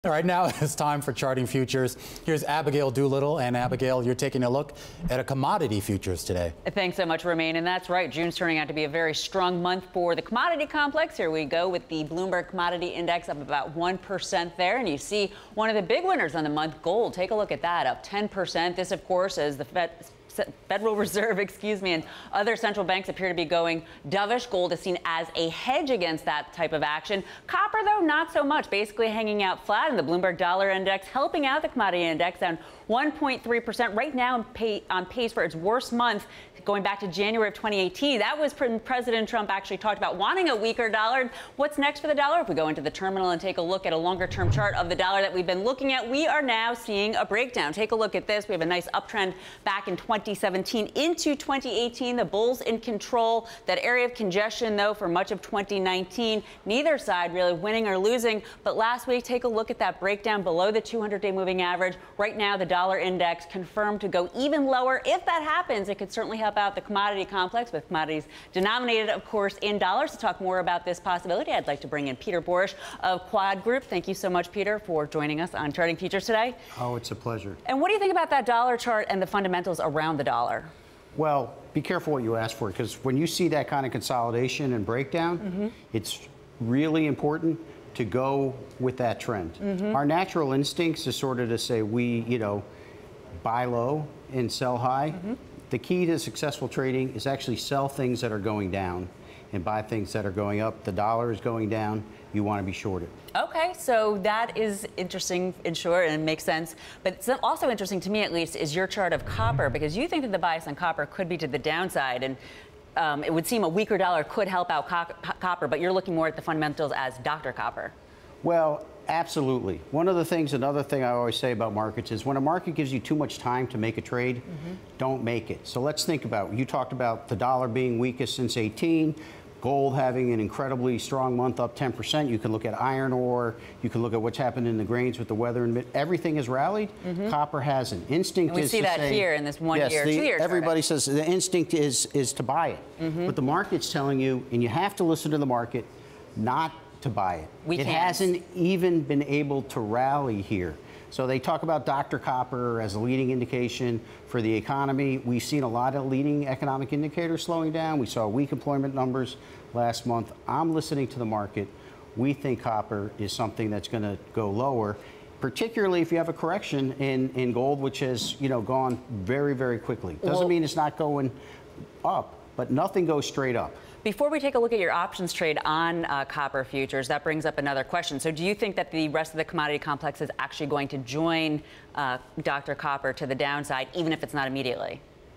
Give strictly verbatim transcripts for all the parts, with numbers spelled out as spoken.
All right, now it's time for Charting Futures. Here's Abigail Doolittle. And Abigail, you're taking a look at a commodity futures today. Thanks so much, Romain. And that's right. June's turning out to be a very strong month for the commodity complex. Here we go with the Bloomberg Commodity Index up about one percent there. And you see one of the big winners on the month, gold. Take a look at that, up ten percent. This, of course, is the Fed. Federal Reserve, excuse me, and other central banks appear to be going dovish. Gold is seen as a hedge against that type of action. Copper, though, not so much, basically hanging out flat, and the Bloomberg Dollar Index helping out the commodity index down one point three percent, right now on, pay, on pace for its worst month going back to January of twenty eighteen. That was when President Trump actually talked about wanting a weaker dollar. What's next for the dollar? If we go into the terminal and take a look at a longer-term chart of the dollar that we've been looking at, we are now seeing a breakdown. Take a look at this. We have a nice uptrend back in twenty seventeen into twenty eighteen. The bulls in control. That area of congestion, though, for much of twenty nineteen. Neither side really winning or losing. But last week, take a look at that breakdown below the two hundred day moving average. Right now, the dollar index confirmed to go even lower. If that happens, it could certainly help out the commodity complex, with commodities denominated, of course, in dollars. To talk more about this possibility, I'd like to bring in Peter Borish of Quad Group. Thank you so much, Peter, for joining us on Charting Futures today. Oh, it's a pleasure. And what do you think about that dollar chart and the fundamentals around the dollar? Well, be careful what you ask for, because when you see that kind of consolidation and breakdown, mm-hmm. it's really important to go with that trend. Mm-hmm. Our natural instincts is sort of to say we, you know, buy low and sell high. Mm-hmm. The key to successful trading is actually sell things that are going down and buy things that are going up. The dollar is going down. You want to be shorted. Okay, so that is interesting in short, and it makes sense. But it's also interesting to me, at least, is your chart of copper, because you think that the bias on copper could be to the downside. And um, it would seem a weaker dollar could help out co copper, but you're looking more at the fundamentals as Doctor Copper. Well, absolutely. One of the things, another thing I always say about markets is when a market gives you too much time to make a trade, mm-hmm. don't make it. So let's think about, you talked about the dollar being weakest since eighteen, gold having an incredibly strong month, up ten percent. You can look at iron ore, you can look at what's happened in the grains with the weather, and everything has rallied. Mm-hmm. Copper hasn't. Instinct and we is see to that say, here in this one yes, year, the, two year everybody chart. says the instinct is, is to buy it. Mm-hmm. But the market's telling you, and you have to listen to the market, not to buy it. We it can't. hasn't even been able to rally here. So they talk about Doctor Copper as a leading indication for the economy. We've seen a lot of leading economic indicators slowing down. We saw weak employment numbers last month. I'm listening to the market. We think copper is something that's going to go lower, particularly if you have a correction in, in gold, which has, you know, gone very, very quickly. Doesn't well, mean it's not going up, but nothing goes straight up. Before we take a look at your options trade on uh, copper futures, that brings up another question. So do you think that the rest of the commodity complex is actually going to join uh, Doctor Copper to the downside, even if it's not immediately?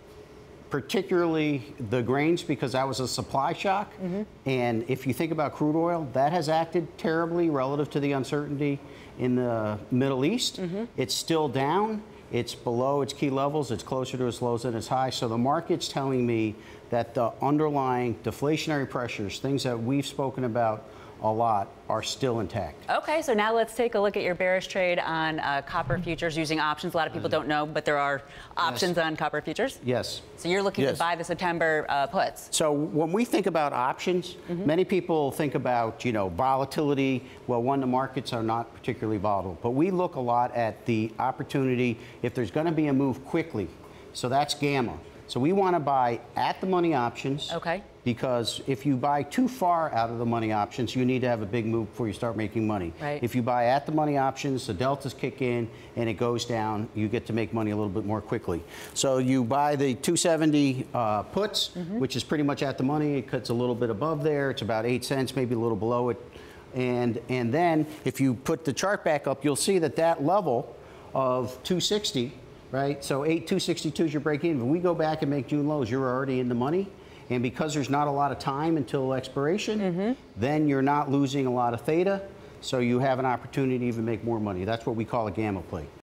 Particularly the grains, because that was a supply shock. Mm-hmm. And if you think about crude oil, that has acted terribly relative to the uncertainty in the Middle East. Mm-hmm. It's still down. It's below its key levels. It's closer to its lows than its highs. So the market's telling me that the underlying deflationary pressures, things that we've spoken about a lot, are still intact. Okay, so now let's take a look at your bearish trade on uh, copper futures using options. A lot of people don't know, but there are options yes. on copper futures. Yes. So you're looking yes. to buy the September uh, puts. So when we think about options, mm-hmm. many people think about, you know, volatility. Well, one, the markets are not particularly volatile, but we look a lot at the opportunity if there's going to be a move quickly. So that's gamma. So we want to buy at the money options. Okay. Because if you buy too far out of the money options, you need to have a big move before you start making money. Right. If you buy at the money options, the deltas kick in and it goes down, you get to make money a little bit more quickly. So you buy the two seventy uh, puts, mm-hmm. which is pretty much at the money. It cuts a little bit above there. It's about eight cents, maybe a little below it. And, and then if you put the chart back up, you'll see that that level of two sixty, right? So eight two sixty-two is your break even. When we go back and make June lows, you're already in the money. And because there's not a lot of time until expiration, mm-hmm. then you're not losing a lot of theta. So you have an opportunity to even make more money. That's what we call a gamma play.